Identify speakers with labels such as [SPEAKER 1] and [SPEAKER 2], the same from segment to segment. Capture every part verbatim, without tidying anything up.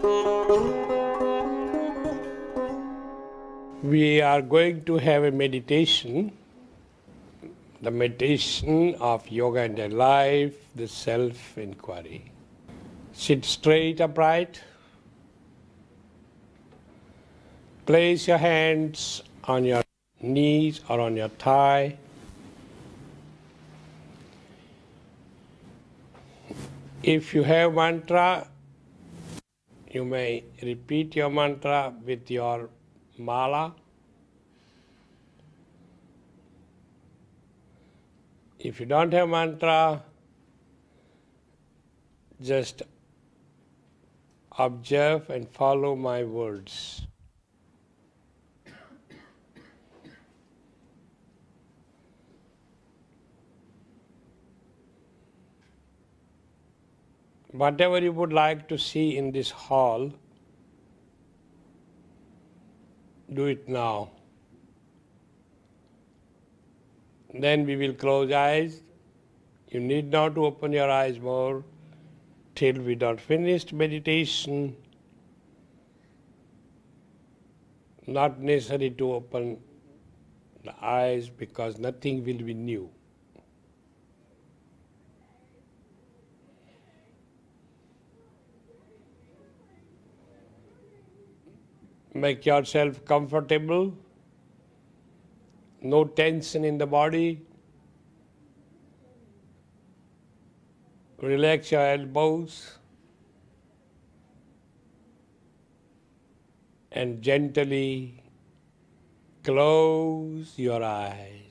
[SPEAKER 1] We are going to have a meditation, the meditation of yoga and their life, the self-inquiry. Sit straight upright. Place your hands on your knees or on your thigh. If you have mantra, you may repeat your mantra with your mala. If you don't have mantra, just observe and follow my words. Whatever you would like to see in this hall, do it now. Then we will close eyes. You need not to open your eyes more till we don't finish meditation. Not necessary to open the eyes because nothing will be new. Make yourself comfortable, no tension in the body. Relax your elbows and gently close your eyes.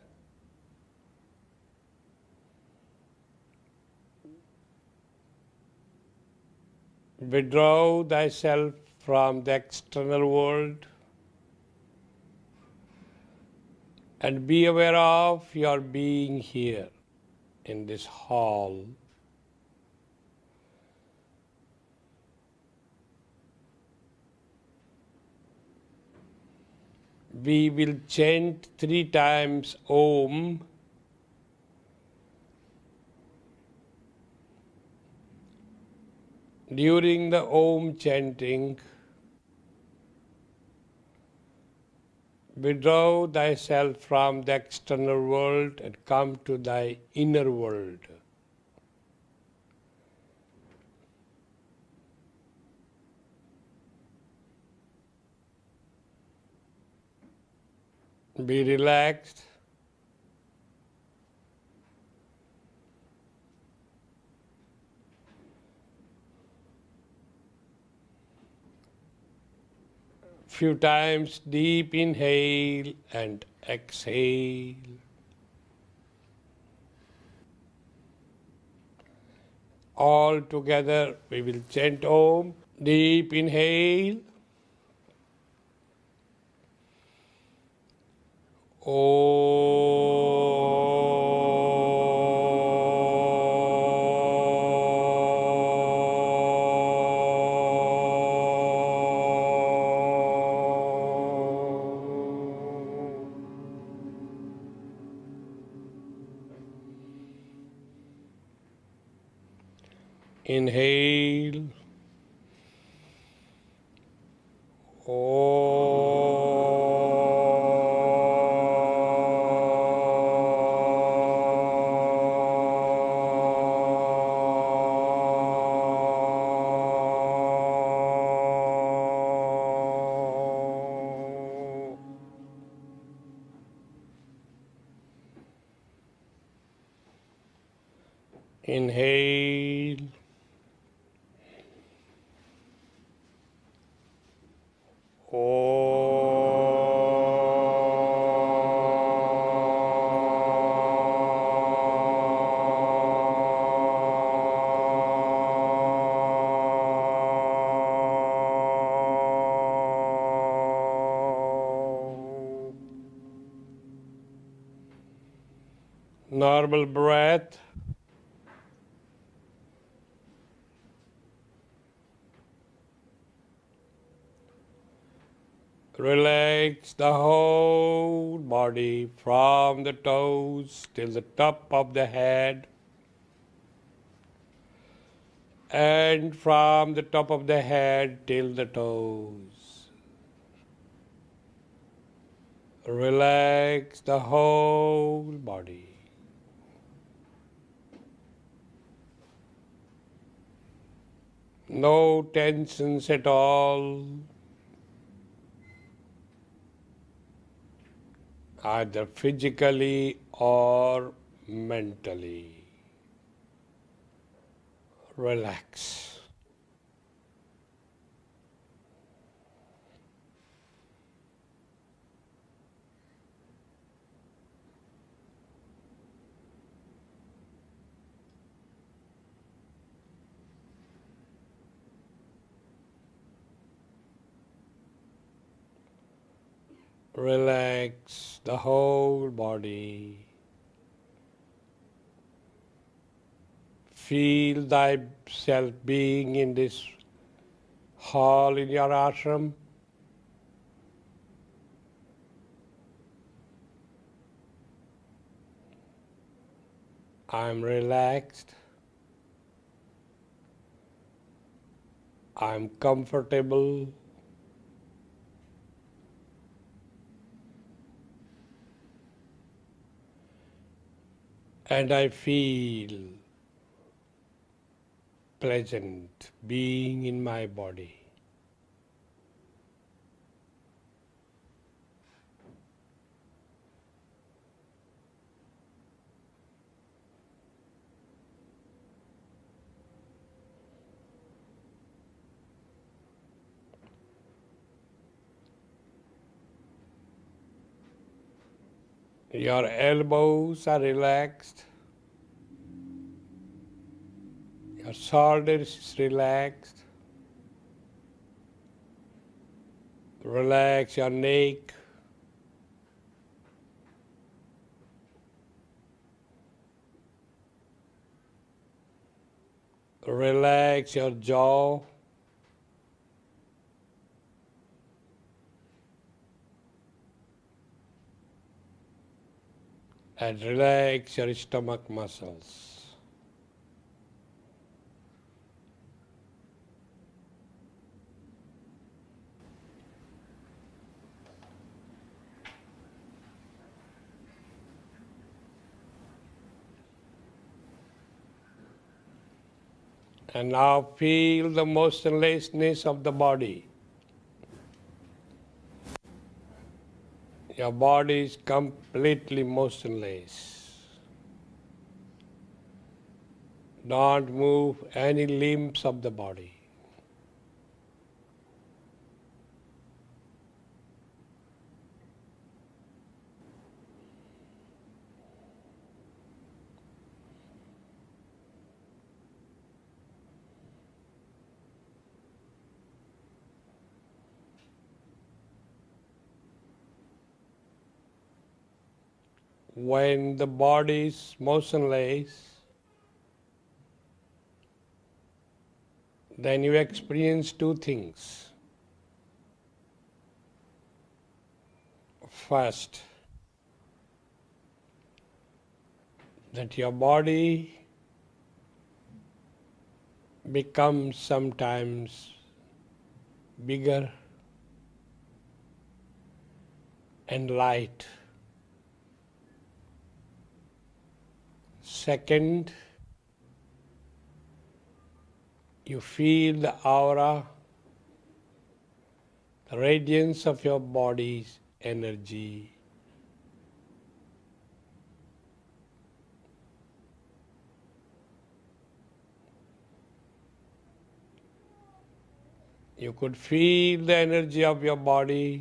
[SPEAKER 1] Withdraw thyself from the external world and be aware of your being here in this hall. We will chant three times Om. During the Om chanting, withdraw thyself from the external world and come to thy inner world. Be relaxed. Few times deep inhale and exhale. All together we will chant Om. Deep inhale. Om. Inhale. Inhale. Normal breath. Relax the whole body from the toes till the top of the head. and from the top of the head till the toes. Relax the whole body. No tensions at all, either physically or mentally. Relax. Relax the whole body. Feel thyself being in this hall in your ashram. I'm relaxed. I'm comfortable. And I feel pleasant being in my body. Your elbows are relaxed. Your shoulders is relaxed. Relax your neck. Relax your jaw. And relax your stomach muscles. And now feel the motionlessness of the body. Your body is completely motionless. Don't move any limbs of the body. When the body is motionless, then you experience two things. First, that your body becomes sometimes bigger and light. Second, you feel the aura, the radiance of your body's energy. You could feel the energy of your body,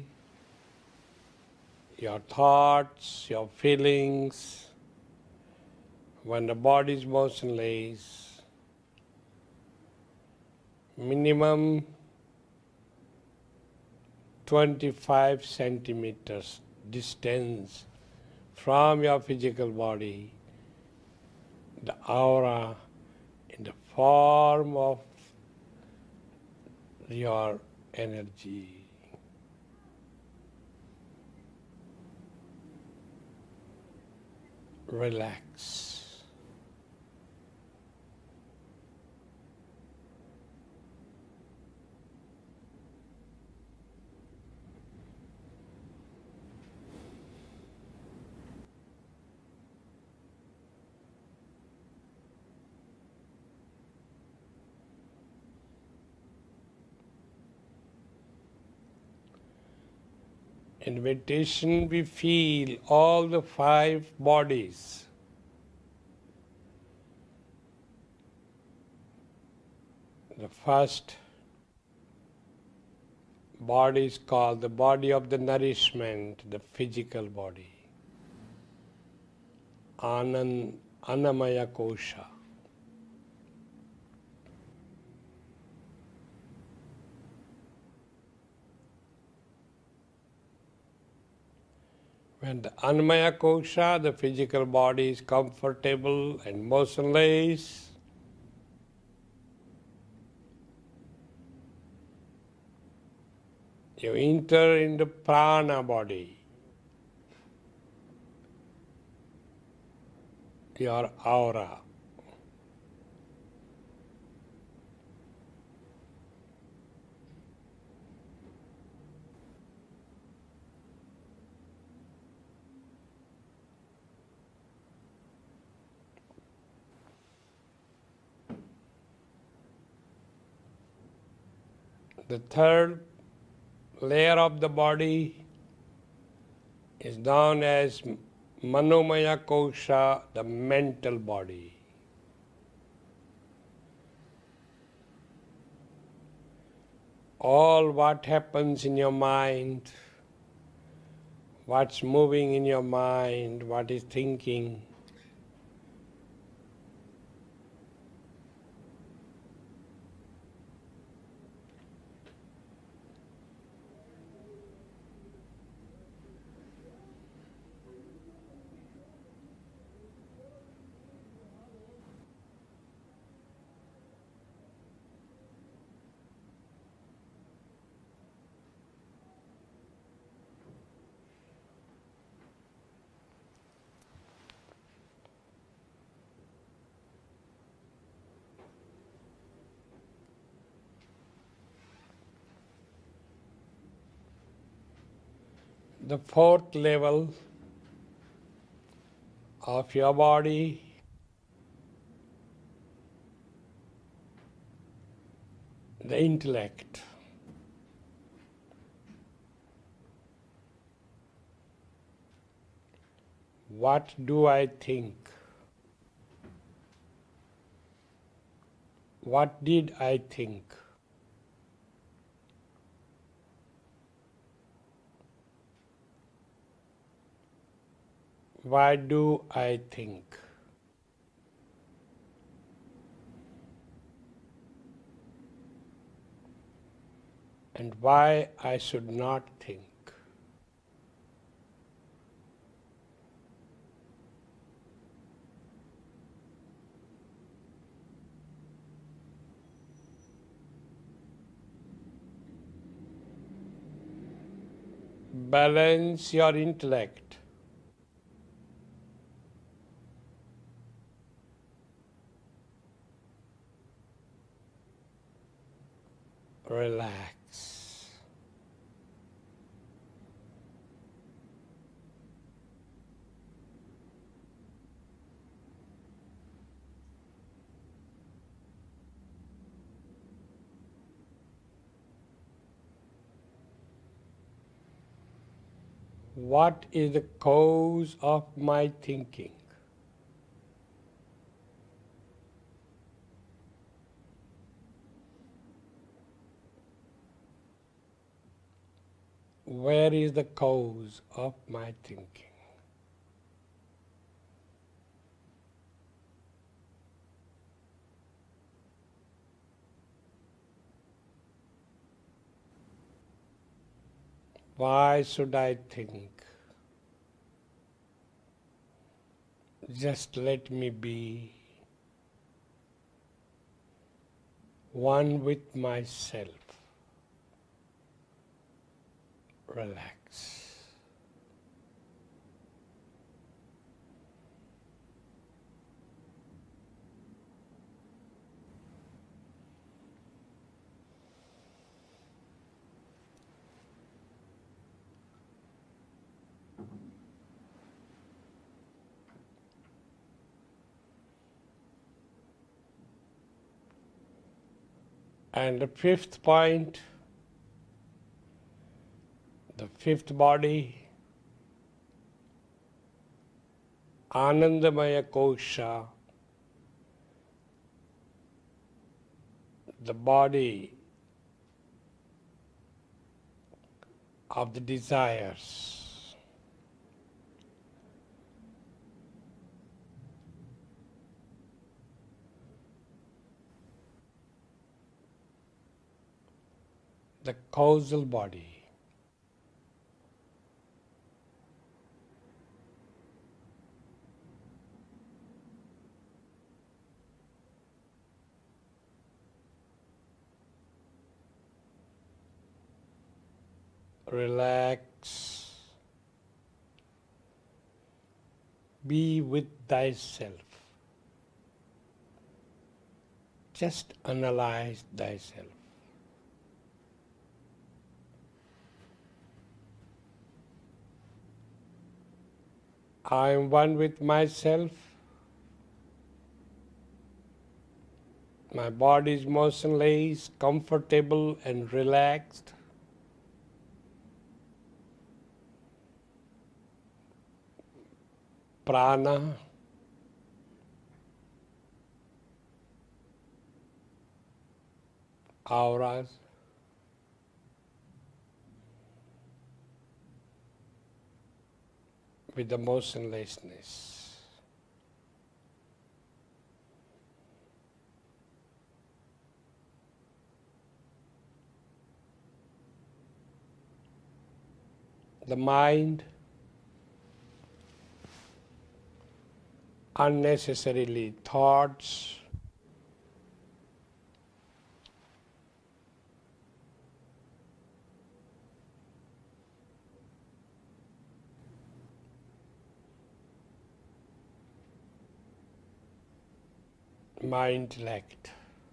[SPEAKER 1] your thoughts, your feelings. When the body is motionless, minimum twenty-five centimeters distance from your physical body, the aura in the form of your energy. Relax. In meditation we feel all the five bodies. The first body is called the body of the nourishment, the physical body. Anand, Annamaya Kosha. When the Annamaya Kosha, the physical body, is comfortable and motionless, you enter in the prana body, your aura. The third layer of the body is known as Manomaya Kosha, the mental body. All what happens in your mind, what's moving in your mind, what is thinking, the fourth level of your body the intellect. What do I think? What did I think? Why do I think? And why I should not think? Balance your intellect. Relax. What is the cause of my thinking? Where is the cause of my thinking? Why should I think? Just let me be one with myself. Relax. And the fifth point, The fifth body, Anandamaya Kosha, the body of the desires. The causal body. Relax. Be with thyself. Just analyze thyself. I am one with myself. My body is motionless, comfortable and relaxed. Prana, auras, with the motionlessness. The mind, unnecessarily thoughts, my intellect.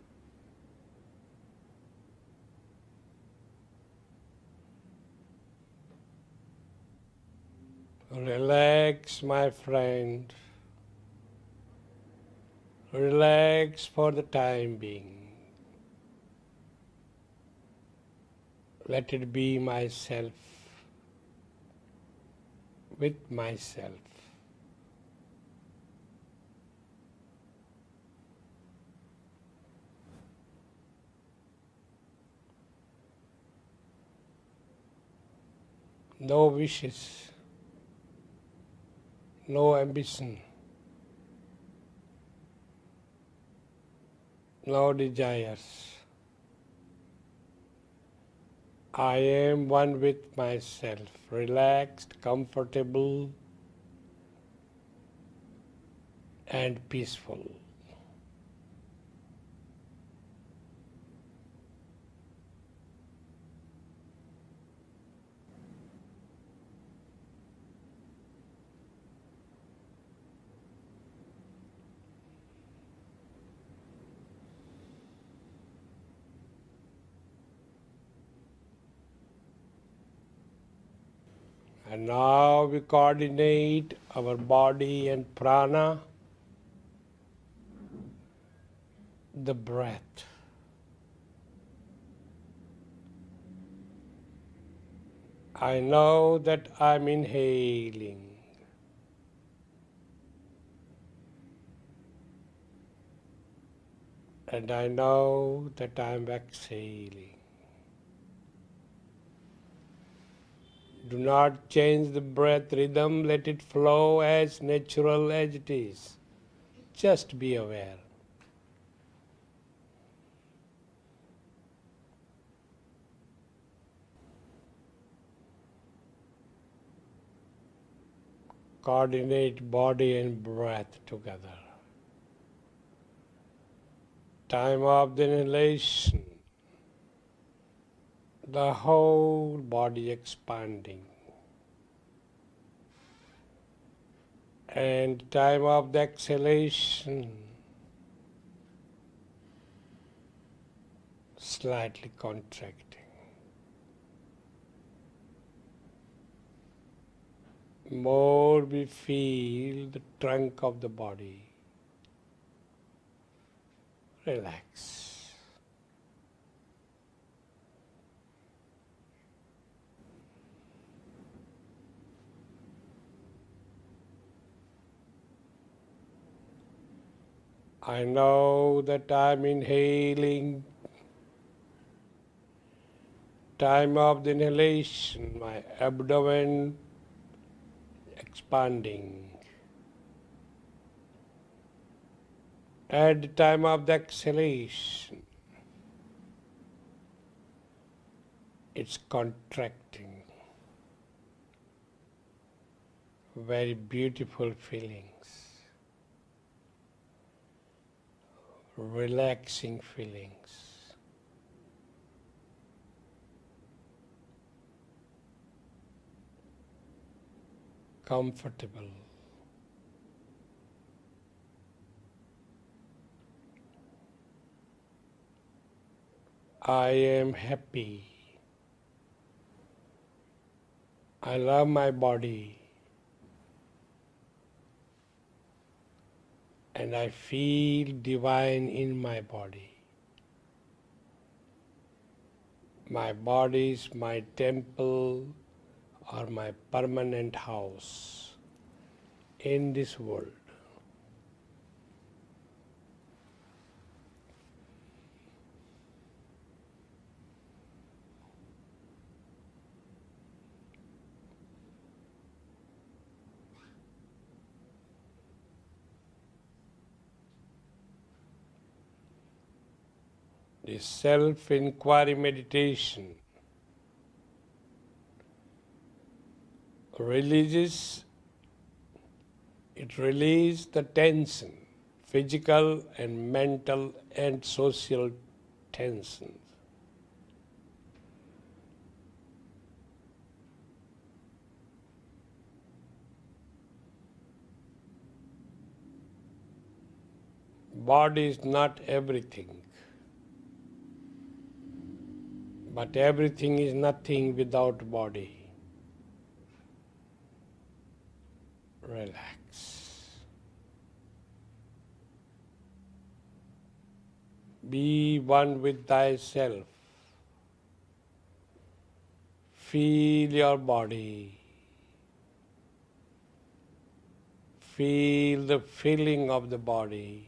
[SPEAKER 1] Relax, my friend. Relax for the time being. Let it be myself, with myself. No wishes, no ambition, no desires. I am one with myself, relaxed, comfortable, and peaceful. And now we coordinate our body and prana, the breath. I know that I'm inhaling. And I know that I'm exhaling. Do not change the breath rhythm, let it flow as natural as it is. Just be aware. Coordinate body and breath together. Time of the inhalation, the whole body expanding. And time of the exhalation, slightly contracting. More we feel the trunk of the body. Relax. I know that I'm inhaling. Time of the inhalation, my abdomen expanding. At the time of the exhalation, it's contracting. Very beautiful feelings, relaxing feelings. Comfortable. I am happy. I love my body. And I feel divine in my body. My body is my temple or my permanent house in this world. The self-inquiry meditation releases, it releases the tension, physical and mental and social tensions. Body is not everything. But everything is nothing without body. Relax. Be one with thyself. Feel your body. Feel the feeling of the body.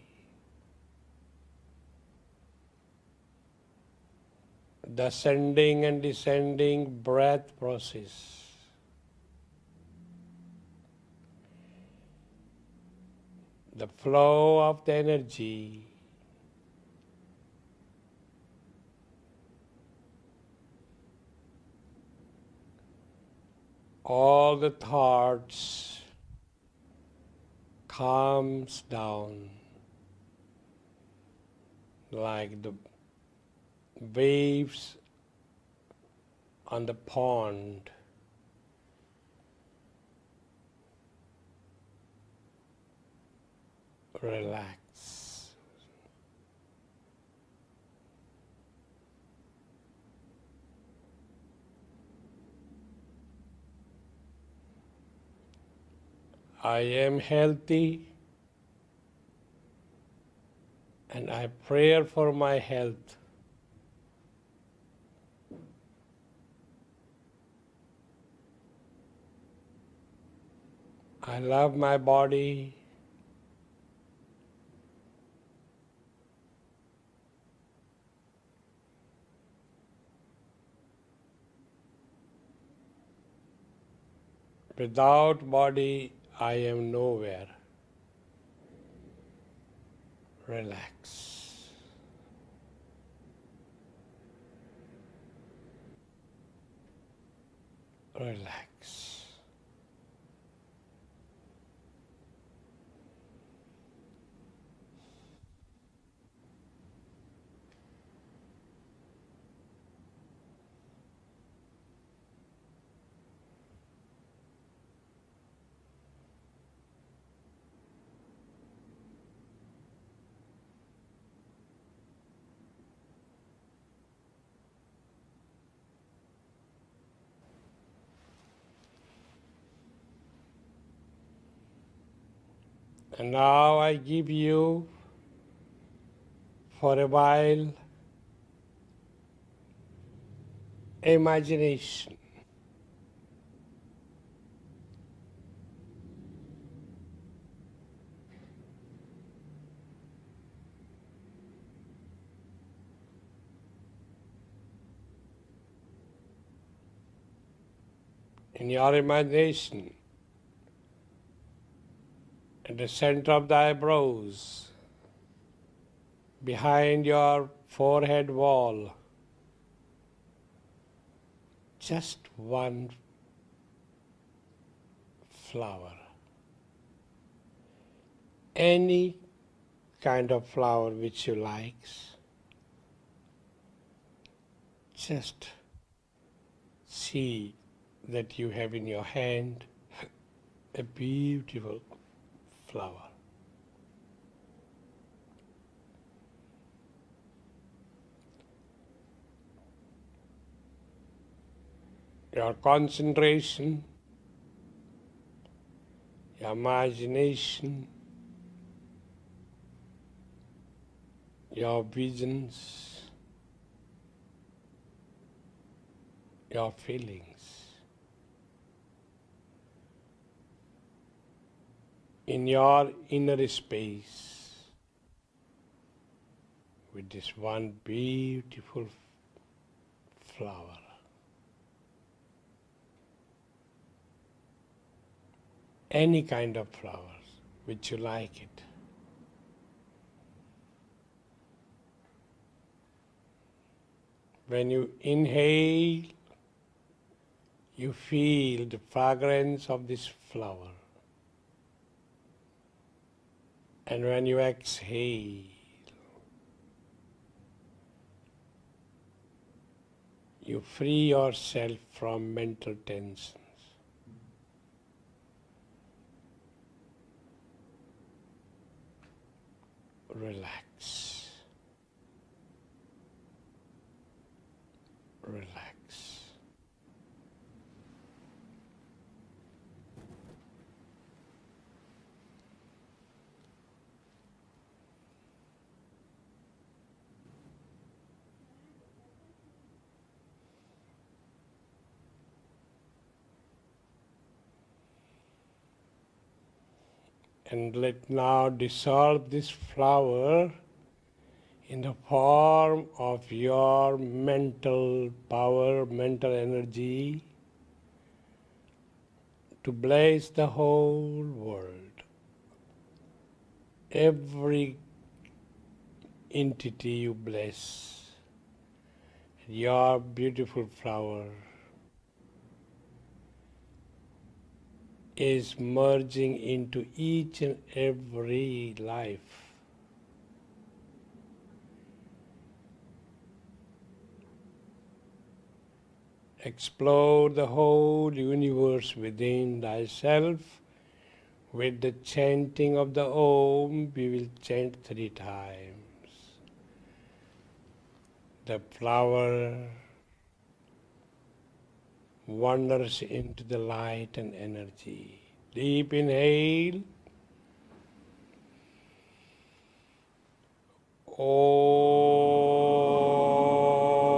[SPEAKER 1] The ascending and descending breath process. The flow of the energy. All the thoughts calms down like the waves on the pond. Relax. I am healthy and I pray for my health. I love my body. Without body, I am nowhere. Relax. Relax. And now I give you for a while imagination. in your imagination, at the center of the eyebrows, behind your forehead wall, just one flower. Any kind of flower which you like. Just see that you have in your hand a beautiful flower. Your concentration, your imagination, your visions, your feelings, in your inner space with this one beautiful flower. Any kind of flowers which you like it. When you inhale, you feel the fragrance of this flower. And when you exhale, you free yourself from mental tensions. Relax. Relax. And let now dissolve this flower in the form of your mental power, mental energy, to bless the whole world. Every entity you bless, your beautiful flower is merging into each and every life. Explore the whole universe within thyself. With the chanting of the Om, we will chant three times. The flower wanders into the light and energy. Deep inhale. Om.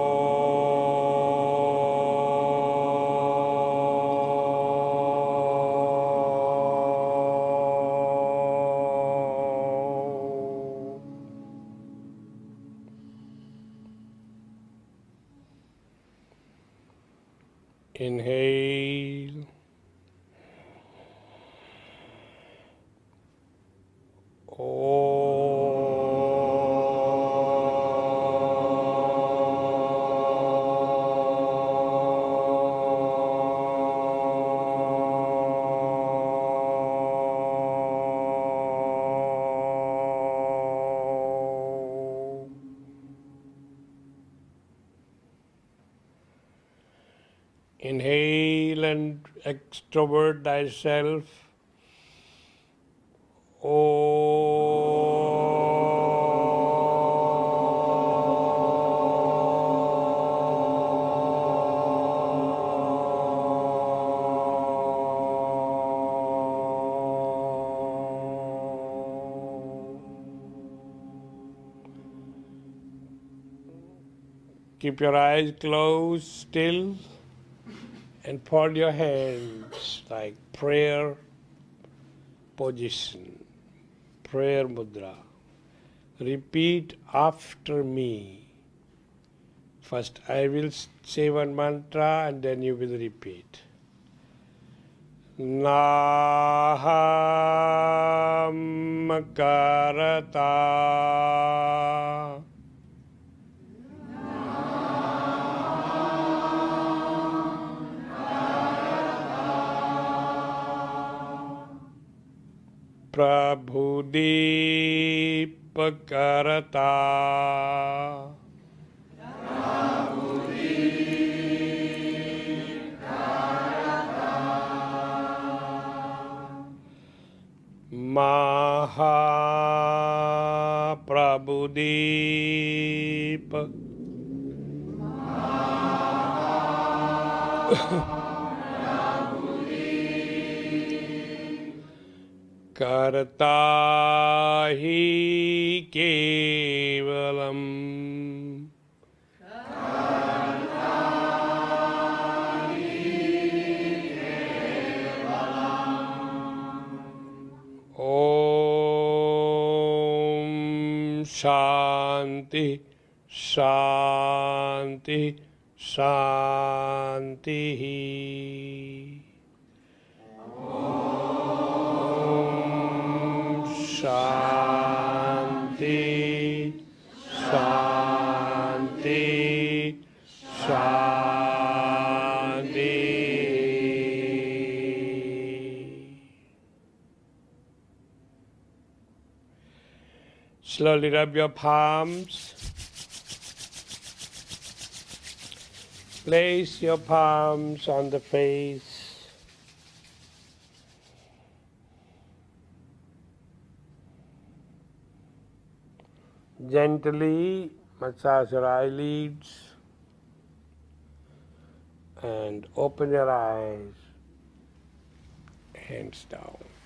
[SPEAKER 1] Inhale. Inhale and extrovert thyself. Keep your eyes closed still and fold your hands like prayer position, prayer mudra. Repeat after me. First I will say one mantra and then you will repeat. Naham karata Prabhudeepakarata Mahaprabhudeep Karta hi kevalam Om Shanti Shanti Shanti Om Shanti Shanti Shanti. Slowly rub your palms. Place your palms on the face. Gently massage your eyelids and open your eyes, hands down.